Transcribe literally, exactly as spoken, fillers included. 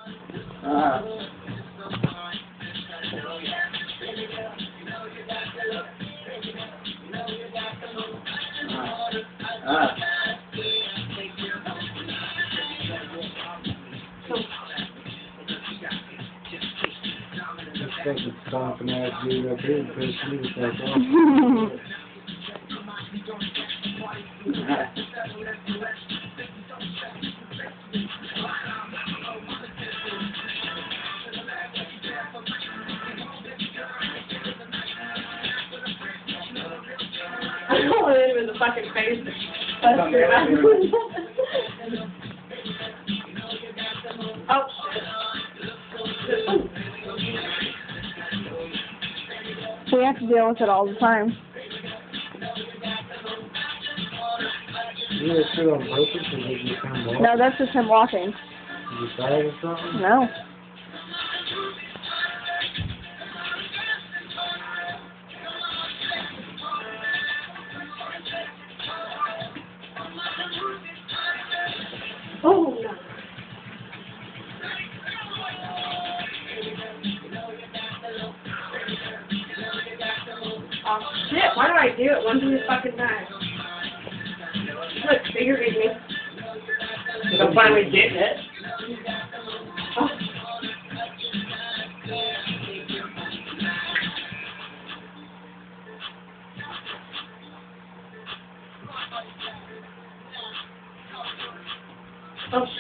Uh, uh, uh. Expected to stop and ask you up here because she was like, oh. I don't want to hit him in the fucking face. That's Come true. here. Oh, We have to deal with it all the time. You were still on purpose or did you come walk? No, that's just him walking. Did you tired or something? No. oh no. Oh shit, why do I do it one too fucking time? Look, figure me. I'm finally getting it. Oh. Oh